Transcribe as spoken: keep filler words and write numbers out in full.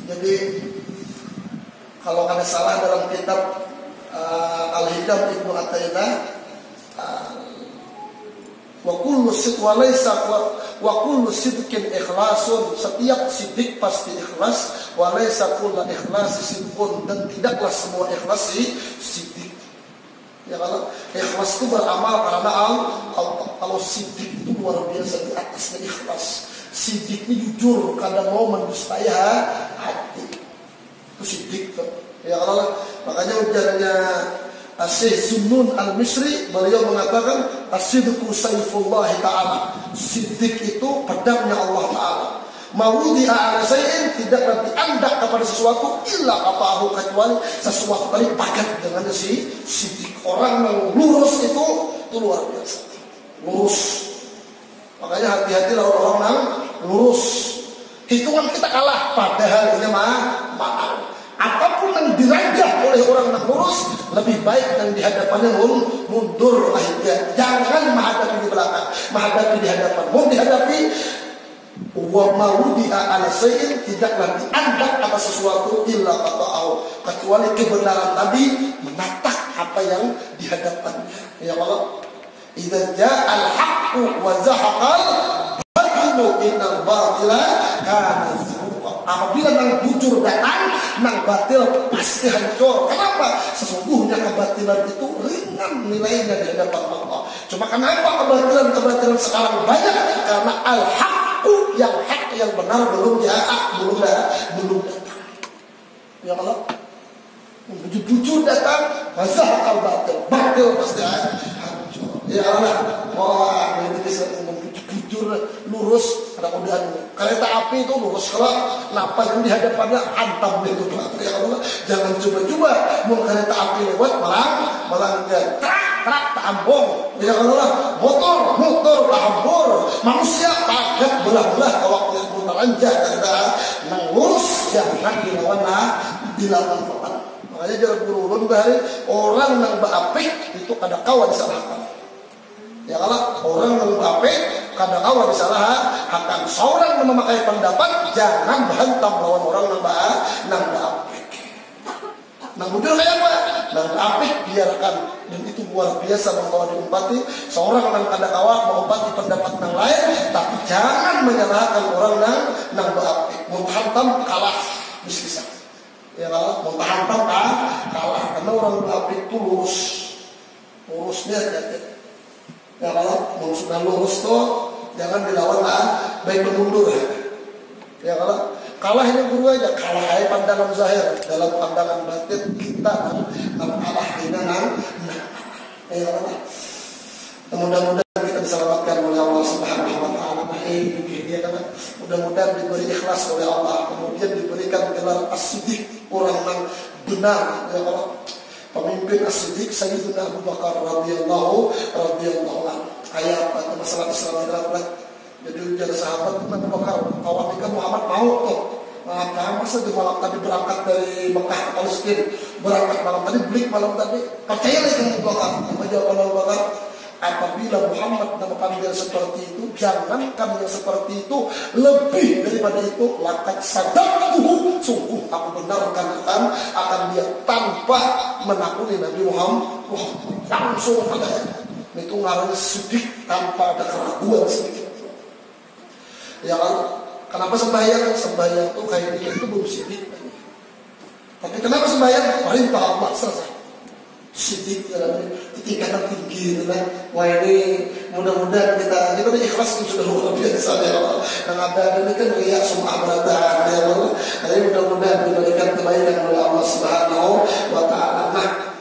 Jadi kalau ada salah dalam kitab uh, Al-Hikam Ibnu At-Tayyibah, uh, wa kullu sidq wa laysa wa kullu sidqin ikhlasun, setiap sidik pasti ikhlas, wa laysa kullu ikhlas sidqun, dan tidaklah semua ikhlas sidik. Ya, kalau ikhlas itu beramal karena Allah. Kalau sidik itu luar biasa, di atasnya ikhlas. Sidik ini jujur, kadang mau mendustai hati. Itu sidik tuh. Ya Allah, makanya ujarnya Syekh Sunnun Al-Misri, beliau mengatakan as-sidqu sayfullah ta'ala. Sidik itu pedangnya Allah Ta'ala. Mawudi'a ala syai'in, tidaklah diandak kepada sesuatu illa qata'ahu, kecuali sesuatu tadi paket dengan si sidik. Orang yang lurus itu itu luar biasa. Lurus. Makanya hati-hatilah orang yang lurus. Hitungan kita kalah, padahal ini mah maaf. Apapun yang dirajah oleh orang yang lurus, lebih baik yang di hadapannya mundur akhirnya. Jangan menghadapi di belakang, menghadapi di hadapan. Mau dihadapi wa mawdi'a ala syai'in, tidaklah diandak atas sesuatu illa qata'ahu, kecuali kebenaran tadi menatap apa yang di hadapannya. Ya Allah, idza ja'al haqqu wa zahaqal batilu innal batila kana zahuqa. Apabila nang jujur datang, nang batil pasti hancur. Kenapa? Sesungguhnya kebatilan itu ringan nilainya di hadapan Allah. Cuma kenapa kebatilan-kebatilan sekarang banyak? Karena al-haqqu, yang hak, yang benar belum ya, belum belum datang. Ya Allah, jujur datang, zahaqal batil, batil pasti hancur. Ya Allah, wah ini bisa jujur lurus, mudah-mudahan kereta api itu lurus, kalau napas yang di hadapannya hantam itu. Ya Allah, jangan coba-coba mau kereta api lewat malah melanggar trak trak tak ambong. Ya Allah, motor motor tak ambor, manusia kaget belah-belah kalau yang bertalanjah kereta nang lurus, jangan dilawan dilawan pelan. Makanya jangan buru-buru bahari orang nang baapik itu ada kawan disalahkan. Ya Allah, orang yang baapik kadang awal disalahkan. Seorang yang memakai pendapat jangan berhantam lawan orang yang baik, nang baapik. Nang mudah kayak apa? Nang baapik biarkan, dan itu luar biasa membawa diumpati. Seorang yang kadang awal mengumpati pendapat yang lain, tapi jangan menyalahkan orang yang nang baapik. Menghantam kalah bisa. Ya Allah, menghantam kalah, karena orang baapik itu lurus, lurusnya ya. Ya kalau mau sudah lurus tuh jangan dilawan lah, baik mundur ya. Ya kalau kalah ini guru aja, kalah aja pandangan zahir, dalam pandangan batin kita kan kalah ini nang. Ya Allah, mudah-mudahan kita diselamatkan oleh Allah Subhanahu Wa Taala. Dia kan mudah-mudahan diberi ikhlas oleh Allah, kemudian diberikan gelar as-siddiq, orang yang benar. Ya Allah, pemimpin as-siddiq Sayyidina Abu Bakar radhiyallahu radhiyallahu anhu. Kayak apa masalah Islam berat. Jadi ujar sahabat Abu Bakar, kawan ikan Muhammad mau tuh. Nah, masa di malam tadi berangkat dari Mekah ke Palestina, berangkat malam tadi, beli malam tadi. Percayalah dengan Abu Bakar. Apa jawaban Abu Bakar? Apabila Muhammad nama panggil seperti itu, jangankan yang seperti itu, lebih daripada itu, lakat sadaqtuhu, sungguh aku benarkan akan akan dia tanpa menakuni Nabi Muhammad. Wah, langsung ada itu ngarang sidik tanpa ada keraguan sedikit. Ya kan? Kenapa sembahyang? Sembahyang itu kayak ini itu belum sidik. Tapi kenapa sembahyang? Perintah Allah selesai. Sidik dalam tingkatan tinggi, kan? Wah ini mudah-mudahan kita kita ikhlas itu sudah luar biasa ya Allah. Yang ada ini kan riya sum'ah beratan ya Allah. Jadi mudah-mudahan diberikan kebaikan oleh Allah Subhanahu Wa Taala. Nah,